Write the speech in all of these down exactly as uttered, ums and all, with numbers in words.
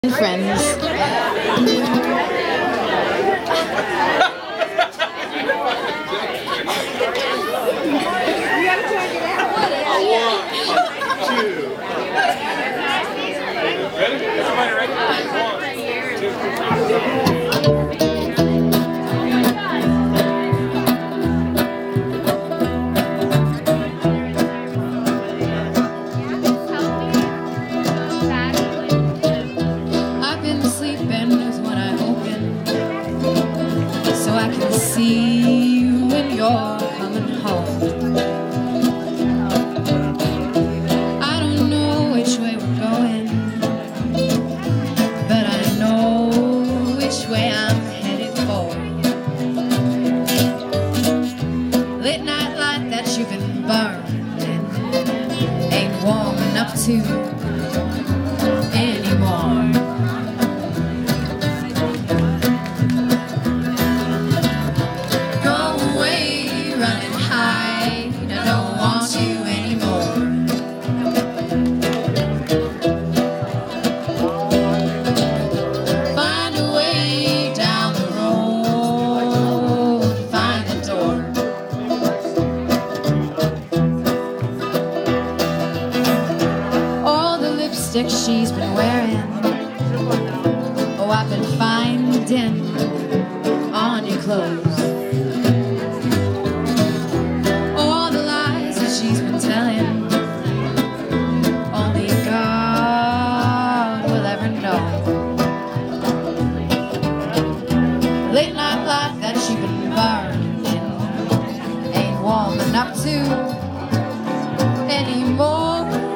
Friends. One, two. Ready? Everybody ready? One, two. So I can see you when you're coming home. I don't know which way we're going, but I know which way I'm headed for. Late night light that you've been burning ain't warm enough to anymore. She's been wearing, oh, I've been finding on your clothes. All the lies that she's been telling, only God will ever know. Late night light that she's been burning ain't warm enough to anymore.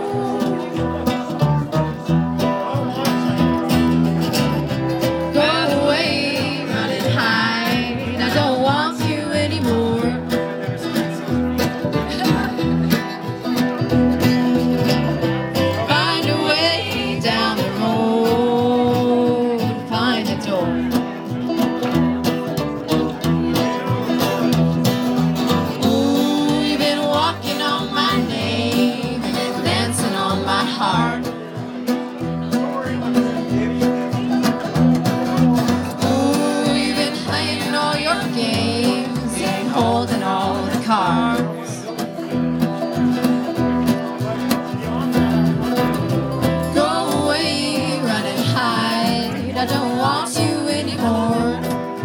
Holding all the cards. Go away, run and hide. I don't want you anymore.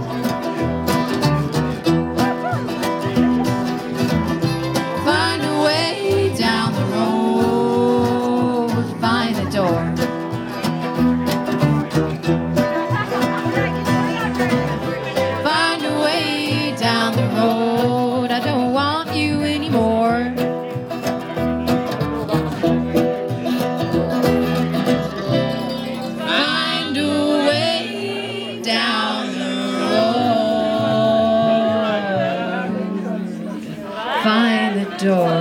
Find a way down the road, find a door. Find a way down the road. I don't want you anymore. Find a way down the road. Find the door.